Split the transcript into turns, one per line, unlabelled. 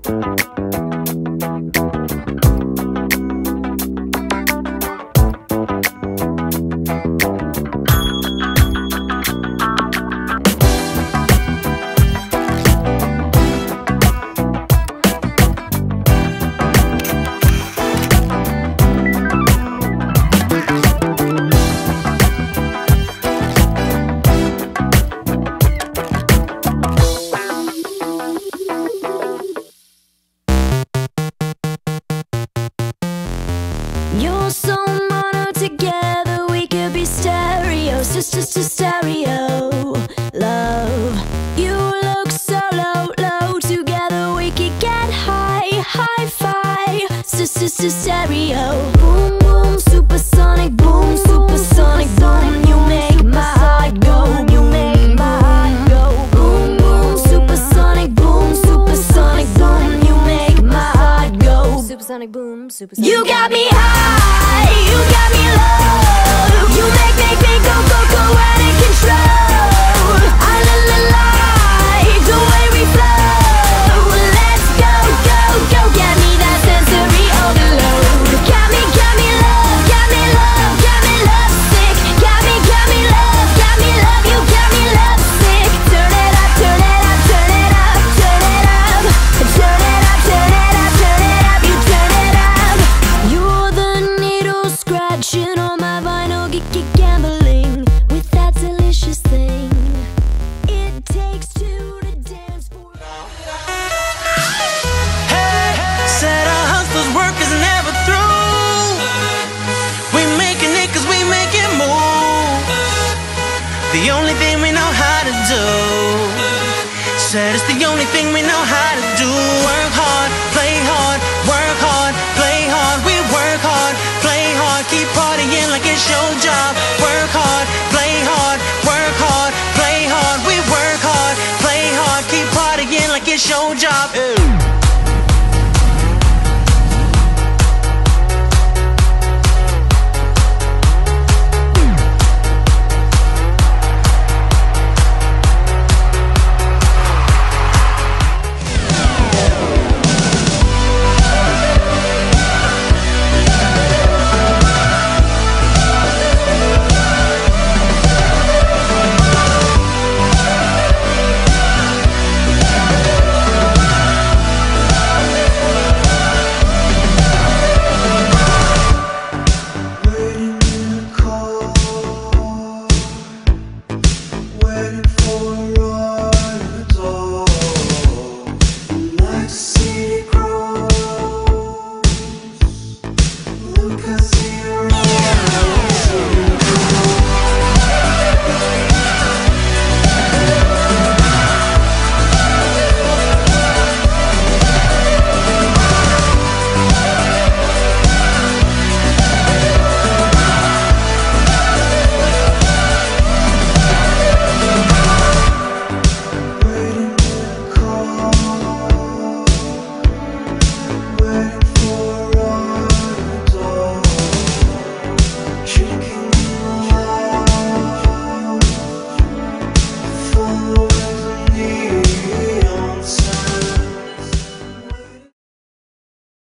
You're so mono, together we could be stereo, just a stereo. Love, you look so low, low, together we could get high, hi-fi, stereo. Boom, boom, supersonic, boom, supersonic, boom. You make my heart go, you make my heart go. Boom, boom, supersonic, boom, supersonic, boom. You make my heart go. Supersonic boom, supersonic. You got me high, you got me low. You make me go, go, go out of control. I like the way we flow. Let's go, go, go. Get me that sensory overload. Got me love, got me love, got me love sick. Got me love, got me love. You got me love sick. Turn it up, turn it up, turn it up, turn it up. Turn it up, turn it up, turn it up. You turn it up. You're the needle scratching on my vinyl, gambling with that delicious thing. It takes two to dance for.
Hey, said our hustler's work is never through. We making it 'cause we make it move. The only thing we know how to do. Said it's the only thing we know how to do. Work hard, play hard, work hard, play hard. We work hard, play hard, keep partying like it's your job. Work hard, play hard, work hard, play hard. We work hard, play hard, keep partying like it's your job.